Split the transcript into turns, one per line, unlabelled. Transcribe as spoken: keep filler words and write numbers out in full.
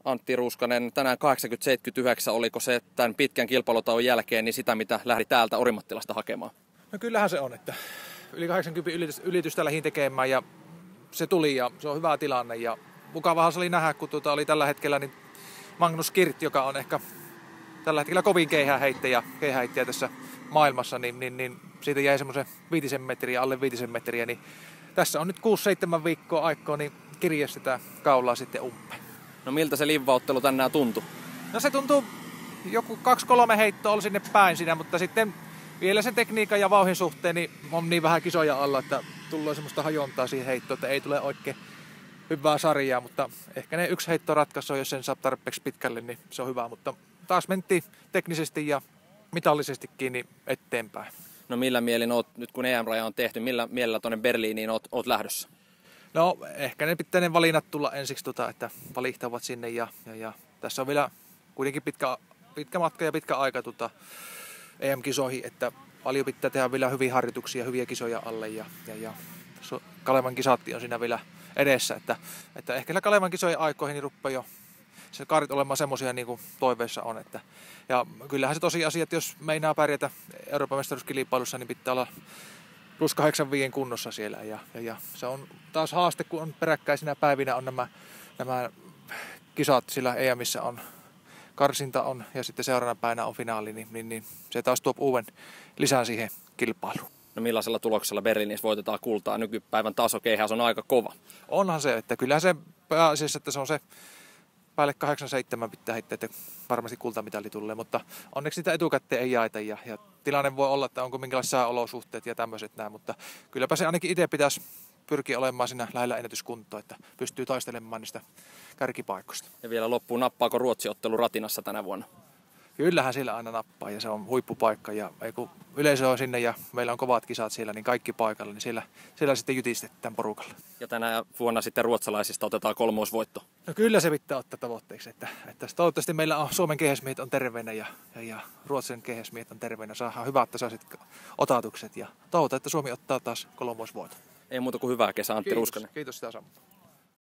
Antti Ruuskanen, tänään kahdeksankymmentä seitsemänkymmentäyhdeksän, oliko se tämän pitkän kilpailutauon jälkeen niin sitä, mitä lähdi täältä Orimattilasta hakemaan?
No kyllähän se on, että yli kahdeksankymmentä ylitys, ylitystä lähdin tekemään ja se tuli ja se on hyvä tilanne ja mukavahan se oli nähdä, kun tuota oli tällä hetkellä niin Magnus Kirt, joka on ehkä tällä hetkellä kovin keihäänheittäjä, keihäänheittäjä tässä maailmassa, niin, niin, niin siitä jäi semmoisen viitisen metriä, alle viitisen metriä, niin tässä on nyt kuusi seitsemän viikkoa aikaa, niin kirje sitä kaulaa sitten umpeen.
No miltä se livvauttelu tänään tuntui?
No se tuntuu, joku kaksi kolme heittoa oli sinne päin siinä, mutta sitten vielä sen tekniikan ja vauhin suhteen niin on niin vähän kisoja alla, että tulee semmoista hajontaa siihen heittoon, että ei tule oikein hyvää sarjaa, mutta ehkä ne yksi heitto ratkaisee, jos sen saa tarpeeksi pitkälle, niin se on hyvä, mutta taas mentiin teknisesti ja mitallisestikin niin eteenpäin.
No millä mielin oot, nyt kun E M-raja on tehty, millä mielellä tuonne Berliiniin oot, oot lähdössä?
No ehkä ne pitää ne valinnat tulla ensiksi, tota, että valihtavat sinne ja, ja, ja tässä on vielä kuitenkin pitkä, pitkä matka ja pitkä aika tota, E M-kisoihin, että paljon pitää tehdä vielä hyviä harjoituksia, hyviä kisoja alle ja, ja, ja Kalevan kisatti on siinä vielä edessä, että, että ehkä Kalevan kisojen aikoihin niin rupeaa jo se kaarit olemaan semmoisia niin kuin toiveissa on. Että, ja kyllähän se tosiasia, että jos meinaa pärjätä Euroopan mestaruuskilpailussa, niin pitää olla plus kahdeksankymmentäviisi kunnossa siellä. Ja, ja, ja se on taas haaste, kun on peräkkäisinä päivinä on nämä, nämä kisat, sillä E M:ssä on karsinta on ja sitten seuraavana päivänä on finaali, niin, niin, niin se taas tuo uuden lisän siihen kilpailuun.
No millaisella tuloksella Berliinissä voitetaan kultaa? Nykypäivän tasokeihäys on aika kova.
Onhan se, että kyllähän se pääasiassa, että se on se päälle kahdeksan seitsemän pitää heittää, että varmasti kultamitali tulee, mutta onneksi sitä etukäteen ei jaeta ja, ja tilanne voi olla, että onko minkälaiset sääolosuhteet ja tämmöiset näin, mutta kylläpä se ainakin itse pitäisi pyrkiä olemaan siinä lähellä ennätyskuntoa, että pystyy taistelemaan niistä kärkipaikoista.
Ja vielä loppuun, nappaako Ruotsi-ottelu Ratinassa tänä vuonna?
Kyllähän siellä aina nappaa ja se on huippupaikka ja kun yleisö on sinne ja meillä on kovat kisat siellä, niin kaikki paikalla, niin siellä, siellä sitten jytistetään porukalla.
Ja tänä vuonna sitten ruotsalaisista otetaan kolmoisvoitto.
No kyllä se pitää ottaa tavoitteeksi, että, että toivottavasti meillä on Suomen kehäsmiehet on terveenä ja, ja, ja Ruotsin kehäsmiehet on terveenä. Saadaan hyvät tasaiset otatukset ja toivotaan, että Suomi ottaa taas kolmoisvoiton.
Ei muuta kuin hyvää kesää, Antti
Kiitos,
Ruuskanen.
kiitos sitä samaa.